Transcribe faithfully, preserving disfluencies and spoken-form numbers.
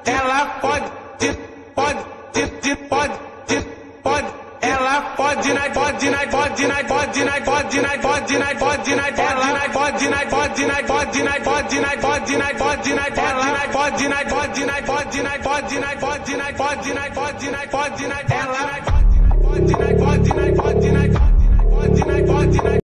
ela pode, pode, pode, pode, ela pode, na pode, na pode, na pode, na pode, na pode, na pode, na ela na pode, na pode, na pode, na pode, na pode, na pode, na ela na pode, na pode, na pode, na pode, na pode, na pode, na pode, na pode, na ela na pode, na pode, na pode, na pode, na pode, na pode, na pode, na